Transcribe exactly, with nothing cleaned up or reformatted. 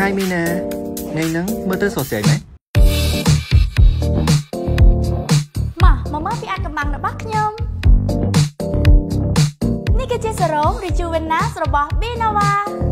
Hi Mina, ngày nắng mơ tới sổ sẻ này. Mà, mà má bị ăn cầm bằng đã bắt nhom. Ní cái chế sở rốn, Rejuvenas, rồi bỏ Binawa.